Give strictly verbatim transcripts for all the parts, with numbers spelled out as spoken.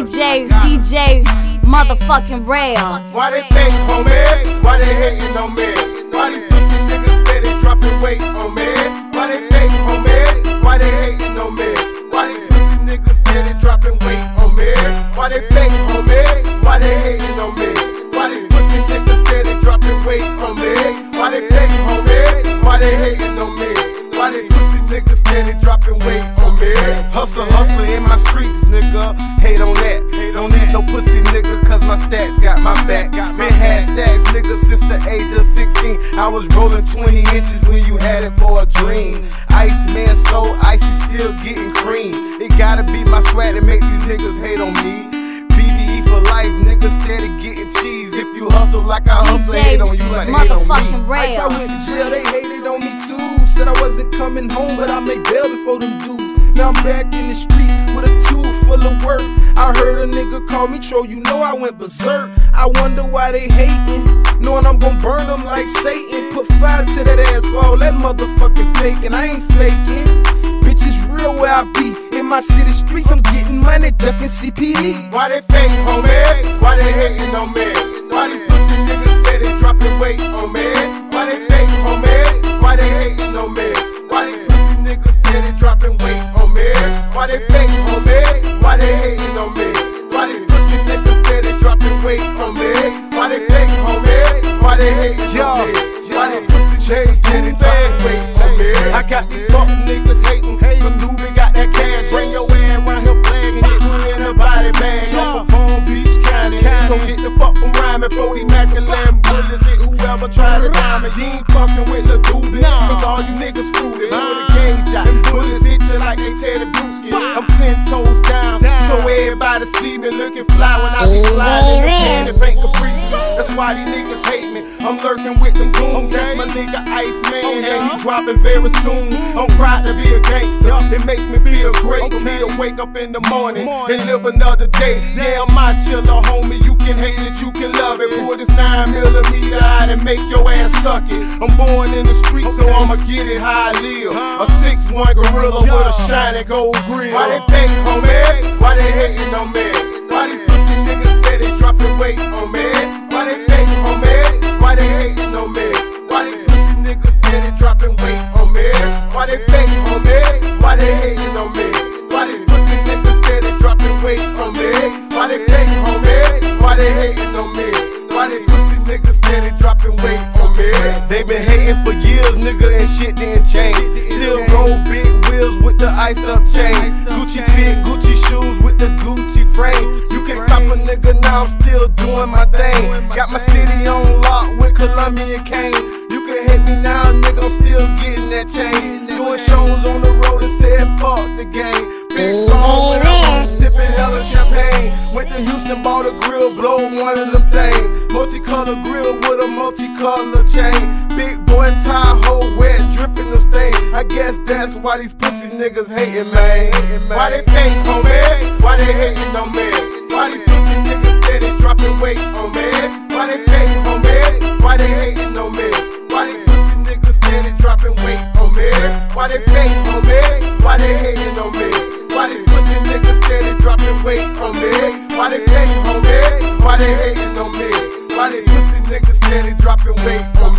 D J, D J, motherfucking rail. Why they fake on me? Why they hating on me? Why these pussy niggas steady dropping weight on me? Why they fake on me? Why they hating on me? Why these pussy niggas steady dropping weight on me? Why they fake on me? Why they hating on me? Why these pussy niggas steady dropping weight on me? Why they fake on me? Why they hating on me? Why they pussy niggas steady dropping weight on me? Hustle, hustle in my streets, nigga. Hate on that. Don't need no pussy, nigga, cause my stats got my back. Been had stacks, nigga, since the age of sixteen. I was rolling twenty inches when you had it for a dream. Iceman so icy, still getting cream. It gotta be my swag to make these niggas hate on me. B B E for life, niggas steady getting cheese. If you hustle like I hustle, hate on you like they hate on me. Ice, I went to jail, they hated on me too. Said I wasn't coming home, but I made bail before them dudes. Now I'm back in the streets with a tube full of work. I heard a nigga call me Tro, you know I went berserk. I wonder why they hating, knowing I'm gon' burn them like Satan. Put fire to that ass for all that motherfucking faking. I ain't faking, bitch, it's real where I be. In my city streets, I'm getting money, ducking C P D. Why they fake on me? Why they hating on me? Why these pussy niggas steady dropping weight on me? Why they fake on me? Why they hating on me? Why these pussy niggas steady dropping weight on me? Why they fake on me? Why they hating on me? Why these pussy niggas steady dropping weight on me? Why they fake on me? Why they hating on me? Why they pussy niggas steady dropping weight on me? I got these fuck niggas hating, cause Dubbie got that cash. Bring your ass around here flagging, hit me in the body bag. I'm from Palm Beach County, so get the fuck from rhyming. For these Macalan bullets, hit whoever try to rhyme it. You ain't fucking with the Dubbie, cause all you niggas fruity. With a gauge out, bullets hit you like they Teddy Brewski. I'm ten toes down, so everybody see me looking fly when I be sliding in the candy paint Caprice. That's why these niggas hate me. I'm lurking with the goons. That's my nigga Iceman, and he dropping very soon. I'm proud to be a gangster. It makes me feel great for me to wake up in the morning and live another day. Yeah, I'm my chiller, homie. You can hate it, you can love it. Pull this nine millimeter out and make your ass suck it. I'm born in the streets, so I'ma get it how I live. A six one gorilla with a shiny gold grill. Why they fake on me? Why they hating on me? Why these pussy niggas steady dropping weight on me? Why they fake on me? Why they hating on me? Why these pussy niggas steady dropping weight on me? Why they fake on me? Why they hating on me? Why these pussy niggas steady dropping weight on me? Why they fake on me? Why they hating on me? Why they pussy niggas steady dropping weight on me? They been hating for years, nigga, and shit didn't change. Still roll big wheels with the iced up chain. Gucci fit, Gucci shoes with the Gucci frame. You can stop a nigga, now I'm still doing my thing. Got my city on lock with Colombian cane. You can hate me now, nigga, I'm still getting that change. Doing shows on the road and said fuck the game. Big ball when I'm home, sipping hella champagne. Went to Houston, bought a grill, blow one of them things. Multicolor grill with a multicolor chain. Big boy Tahoe, wet dripping them stains. I guess that's why these pussy niggas hating, man. Why they fake on me? Why they hating on me? Why these pussy niggas steady dropping weight on me? Why they fake on me? Why they hating on me? Why these pussy niggas steady dropping weight on me? Why they fake on me? Why they hating on me? Why these pussy niggas steady dropping weight on me? Why they fake on me? Why they hating on me? Why these pussy niggas steady dropping weight on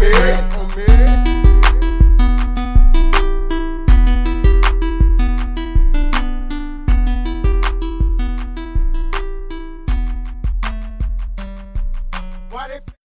me? Why they